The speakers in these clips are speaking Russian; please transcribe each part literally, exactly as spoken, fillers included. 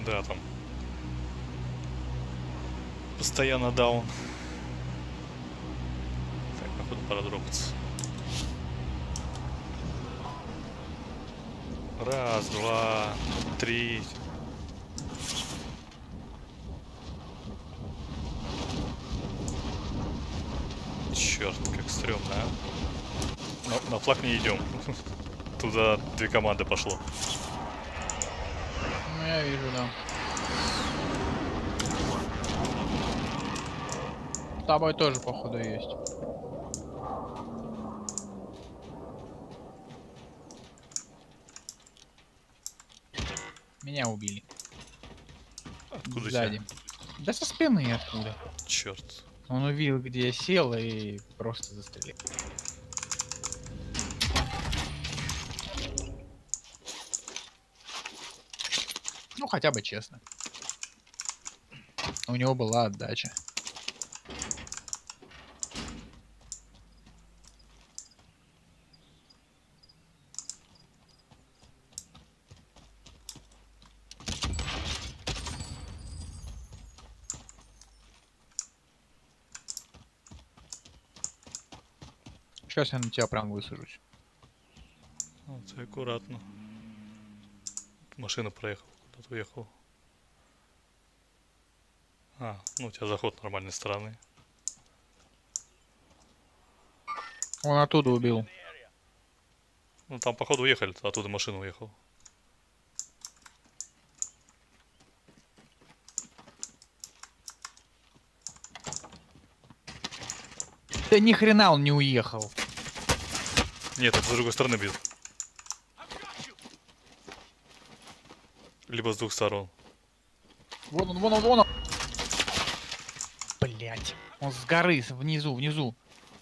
Да, там постоянно даун. Так, походу пора дропаться. Раз, два, три. Черт, как стрёмно, а. На, на флаг не идем. Туда две команды пошло. Ну, я вижу, да. С тобой тоже, походу, есть. Меня убили. Откуда Сзади. тебя? Да со спины откуда. Черт. Он увидел, где я сел, и просто застрелил. Ну, хотя бы честно. У него была отдача. Сейчас я на тебя прям высажусь. Вот, и аккуратно. Машина проехала, куда-то уехала. А, ну у тебя заход нормальной стороны. Он оттуда убил. Ну там походу уехали, оттуда машина уехала. Да ни хрена он не уехал. Нет, это с другой стороны бьют. Либо с двух сторон. Вон он, вон он, вон он. Блять. Он с горы, внизу, внизу.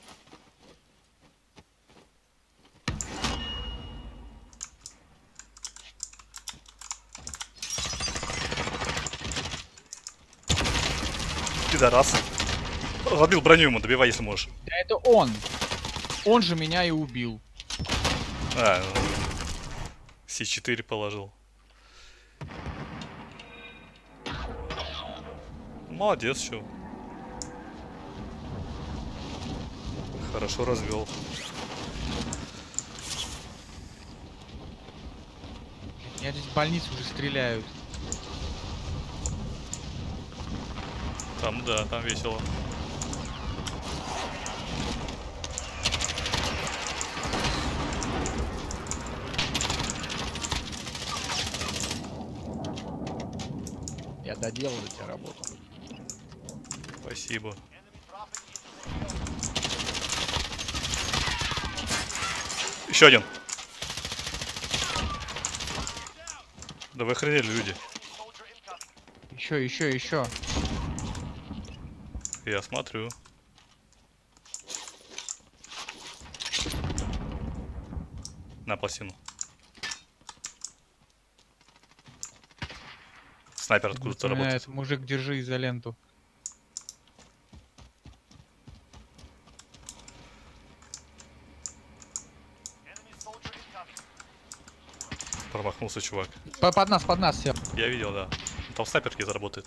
Пидорас. Забил броню ему, добивай, если можешь. Да это он. Он же меня и убил. А, Си четыре положил. Молодец, чё. Хорошо развел. Меня здесь в больницу уже стреляют. Там, да, там весело. Я доделал за тебя работу. Спасибо. Еще один. Да вы охренели, люди. Еще, еще, еще. Я смотрю. На пластину. Снайпер откуда-то работает. Мужик, держи изоленту. Промахнулся чувак. По- Под нас, под нас все. Я видел, да. Там снайпер где-то работает.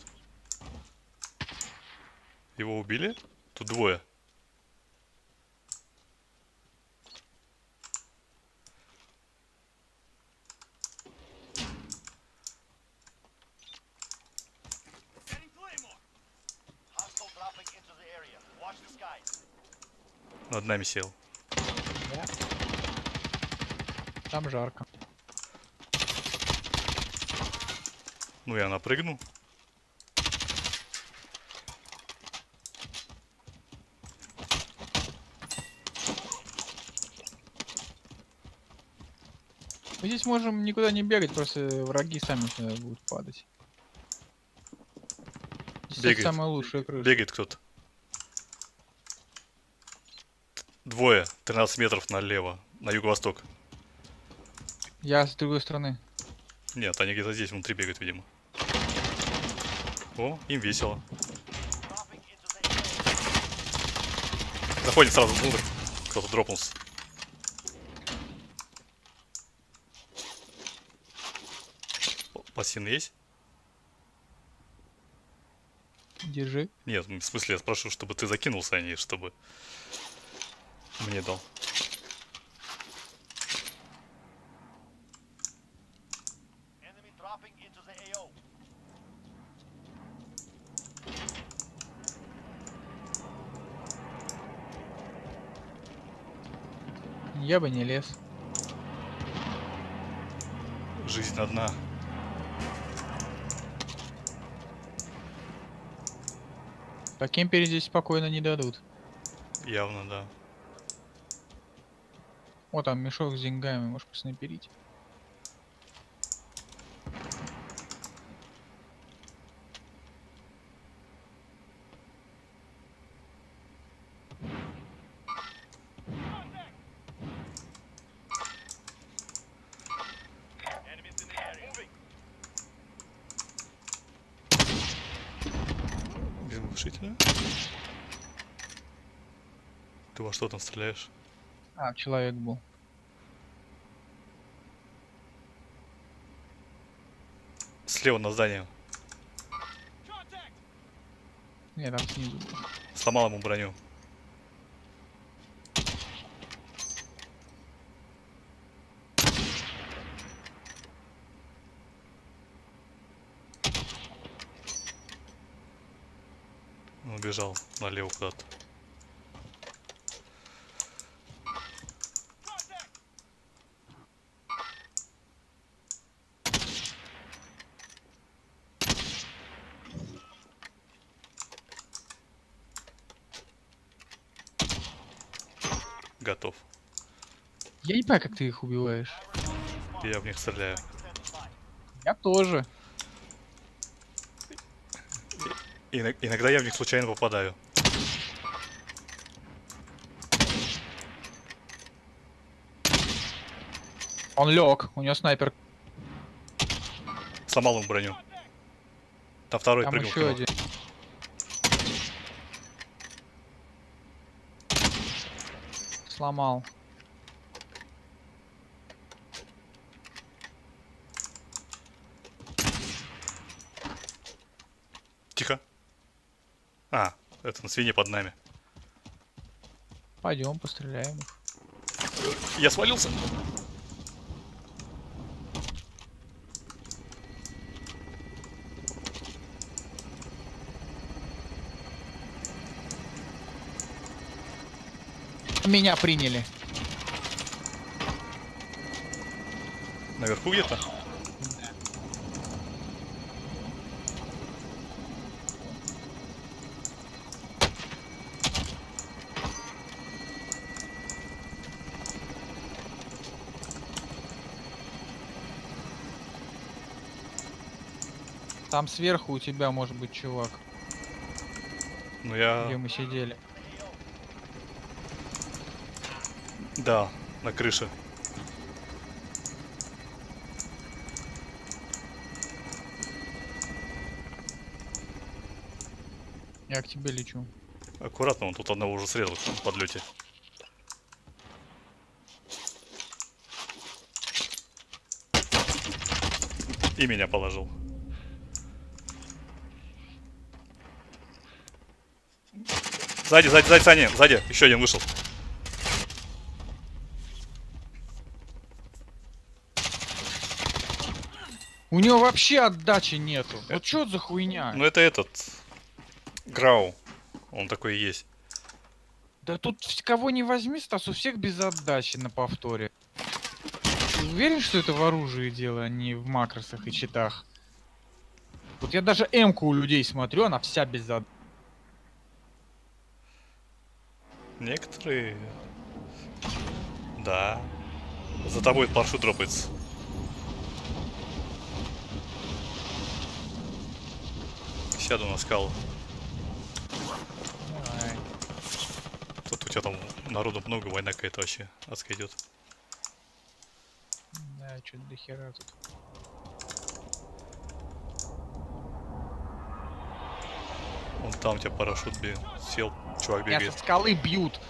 Его убили? Тут двое. Над нами сел. Да. Там жарко. Ну я напрыгну. Мы здесь можем никуда не бегать, просто враги сами сюда будут падать. Здесь Бегает. самая лучшая крыша. Бегает кто-то. Двое. тринадцать метров налево. На юго-восток. Я с другой стороны. Нет, они где-то здесь внутри бегают, видимо. О, им весело. Заходит сразу внутрь. Кто-то дропнулся. Пластин есть? Держи. Нет, в смысле, я спрашиваю, чтобы ты закинулся, а не чтобы мне дал. Я бы не лез. Жизнь одна. Так кемпере здесь спокойно не дадут. Явно, да. О, там мешок с деньгами, можешь поснайперить. Без глушителя? Ты во что там стреляешь? А, человек был. Слева на здании. Не, там снизу был. Сломал ему броню. Он убежал налево куда-то. Готов. Я не понимаю, как ты их убиваешь. Я в них стреляю. Я тоже. И, иногда я в них случайно попадаю. Он лег, у него снайпер. Сломал ему броню. Там второй Там прыгнул к еще нему. один. Сломал. Тихо. А, это на свине под нами. Пойдем, постреляем их. Я свалился. Меня приняли. Наверху где-то? Там сверху у тебя может быть чувак, Ну где я... мы сидели. Да, на крыше. Я к тебе лечу. Аккуратно, он тут одного уже срезал в подлете. И меня положил. Сзади, сзади, сзади, Саня, сзади. Еще один вышел. У него вообще отдачи нету. Вот что за хуйня? Ну это этот... Грау. Он такой и есть. Да тут кого не возьми, Стас, у всех без отдачи на повторе. Ты уверен, что это в оружии дело, а не в макросах и читах? Вот я даже М-ку у людей смотрю, она вся без отдачи. Некоторые... Да. За тобой паршут дропается. Сяду на скалу. Давай. Тут у тебя там народу много, война какая-то вообще адская идет. Да, что-то до хера тут. Вон там у тебя парашют бе- сел, чувак Меня бегает. со скалы бьют.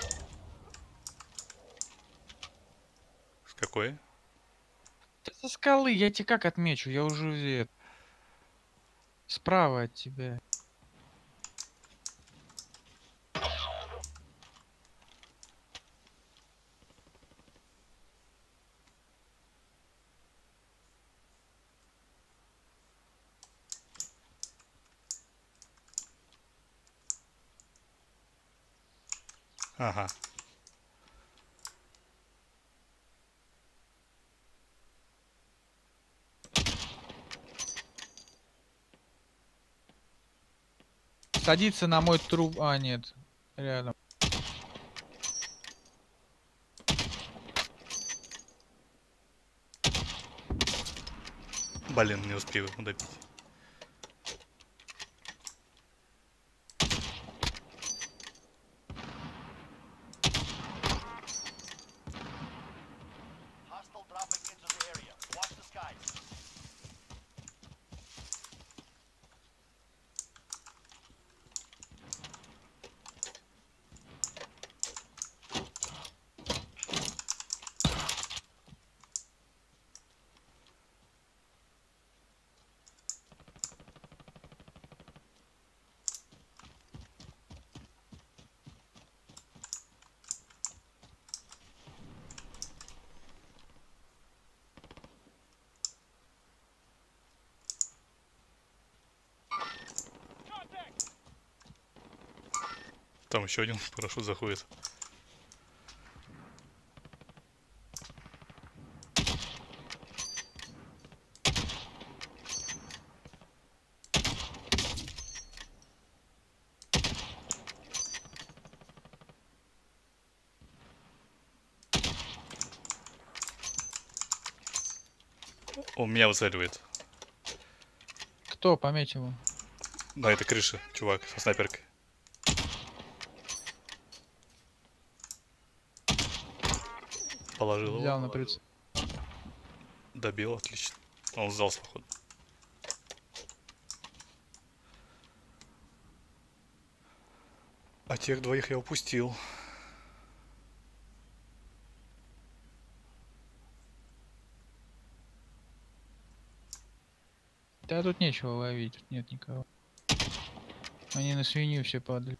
С какой? Да со скалы, я тебе как отмечу, я уже э, справа от тебя. Ага. Садится на мой труп. А, нет. Рядом. Блин, не успел его добить. Hostile dropping into the area. Watch the skies. Там еще один парашют заходит. Он меня выцеливает. Кто? Пометь его. На этой крыше, чувак, со снайперкой. Положил Взял его. на прицел. Добил, отлично. Он сдался, походу. А тех двоих я упустил. Да тут нечего ловить, тут нет никого. Они на свинью все падали.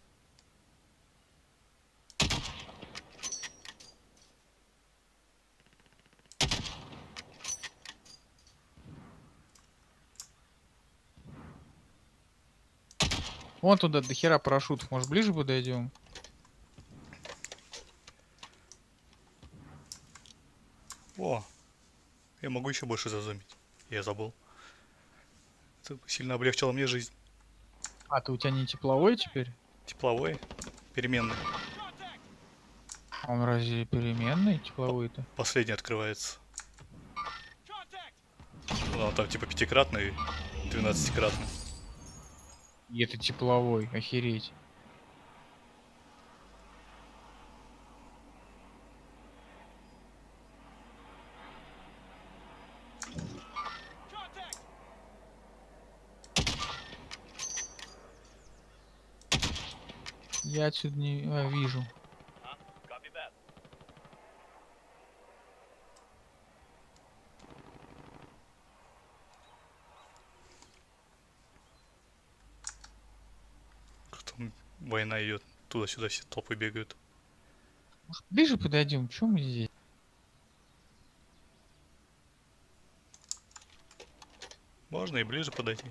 Вон туда до хера парашютов. Может, ближе подойдем? О, я могу еще больше зазумить. Я забыл. Это сильно облегчило мне жизнь. А, ты у тебя не тепловой теперь? Тепловой, переменный. А он разве переменный тепловой-то? Последний открывается. Ну, он там типа пятикратный, двенадцатикратный. И это тепловой, охереть. Я отсюда не а, вижу. Copy that. Как там война идет. Туда-сюда все толпы бегают. Может, ближе подойдем? Чё мы здесь? Можно и ближе подойти.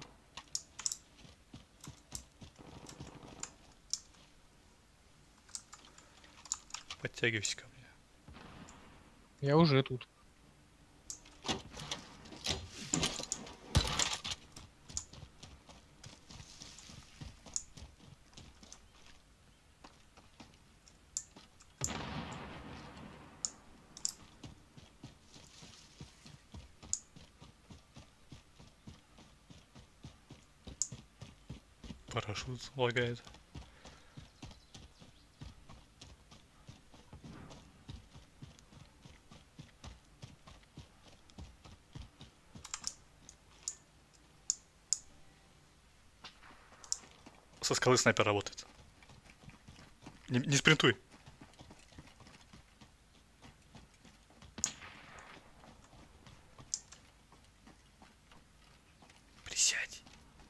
Подтягивайся ко мне. Я уже тут. Парашют лагает. Со скалы снайпер работает. Не, не спринтуй. Присядь.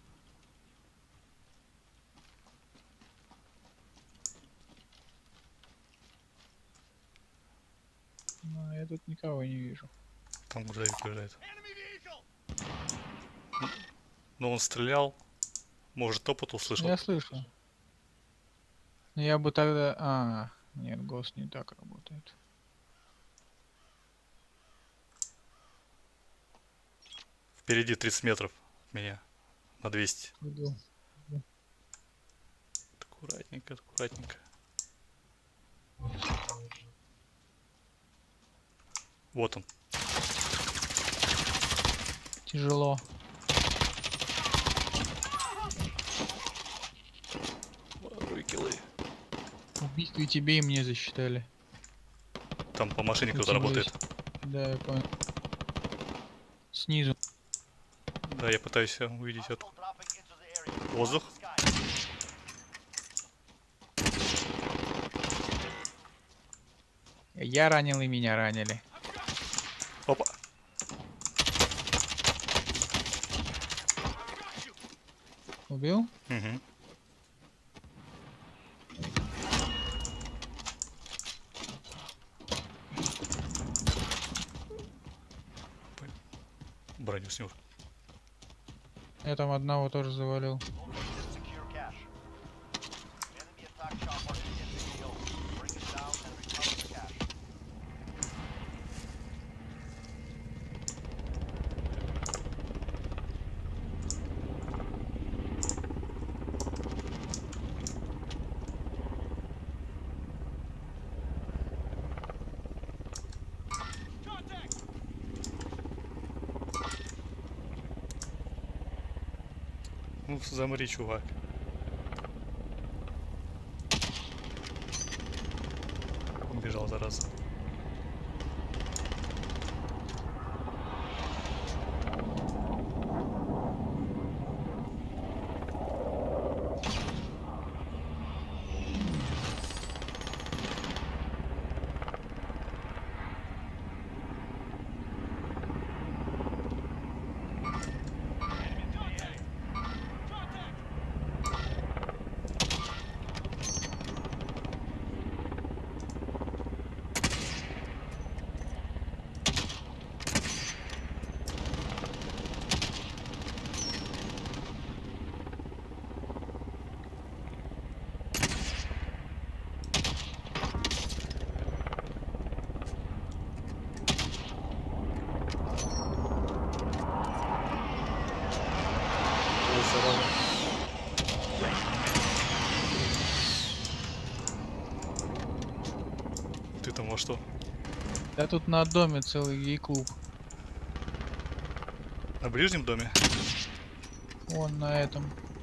Но я тут никого не вижу. Там грузовик уезжает. Но он стрелял. Может, топот услышал. Я слышу. Ну, я бы тогда... А, нет, ГОСТ не так работает. Впереди тридцать метров от меня. На двести. Иду. Аккуратненько, аккуратненько. Вот он. Тяжело. Воруй киллы. Убийство и тебе, и мне засчитали. Там по машине кто-то Мотивируюсь. работает. Да, я понял. Снизу. Да, я пытаюсь э, увидеть это. Hostile dropping into the area. Watch Воздух. the skies. Я ранил, и меня ранили. Опа. Убил? Угу. Броню снес. Я там одного тоже завалил. Located secure cache. Enemy attack chopper is in the field. Bring it down and recover the cache. Ну, замри, чувак. Убежал, зараза. Ой, зараза. Ты там во что? Да тут на доме целый гей-клуб. На ближнем доме? Вон на этом.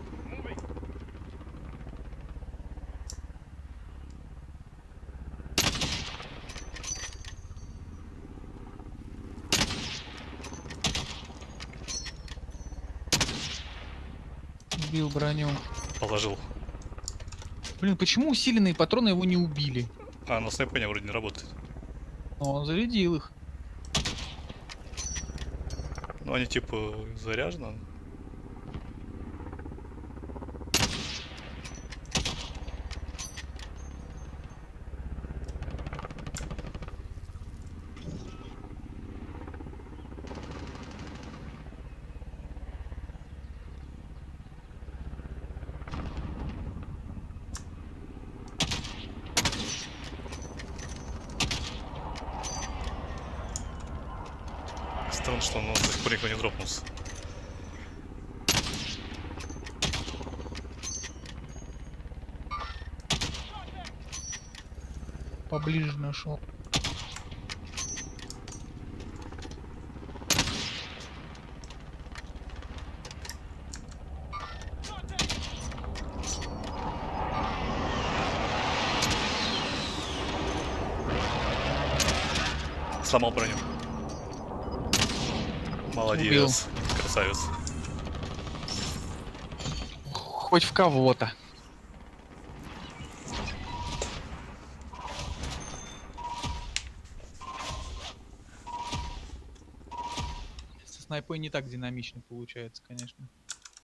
Убил броню. Положил. Блин, почему усиленные патроны его не убили? А, на снайпене вроде не работает. Но он зарядил их. Ну, они типа заряжены. Странно, что он до сих пор никто не дропнулся. Поближе нашел. Сломал броню. Молодец. Красавец. Хоть в кого-то. Со снайпой не так динамично получается, конечно.